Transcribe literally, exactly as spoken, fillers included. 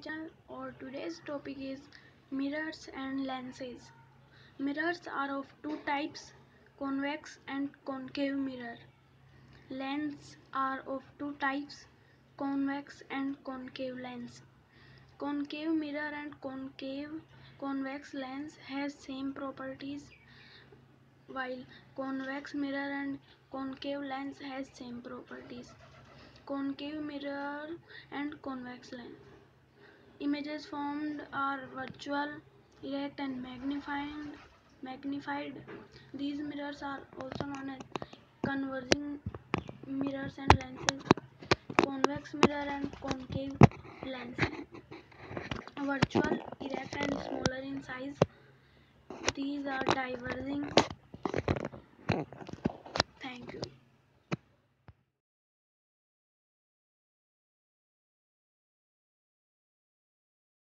channel. Or today's topic is mirrors and lenses. Mirrors are of two types, convex and concave mirror. Lenses are of two types, convex and concave lens. Concave mirror and concave convex lens has same properties, while convex mirror and concave lens has same properties. Concave mirror and convex lens. Images formed are virtual, erect and magnified. magnified. These mirrors are also known as converging mirrors and lenses, convex mirror and concave lens. Virtual, erect and smaller in size. These are diverging